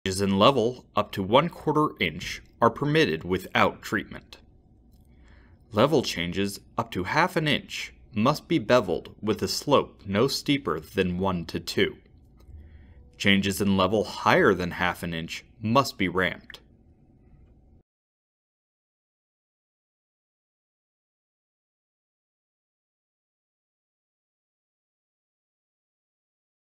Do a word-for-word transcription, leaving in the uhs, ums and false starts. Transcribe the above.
Changes in level up to one quarter inch are permitted without treatment. Level changes up to half an inch must be beveled with a slope no steeper than one to two. Changes in level higher than half an inch must be ramped.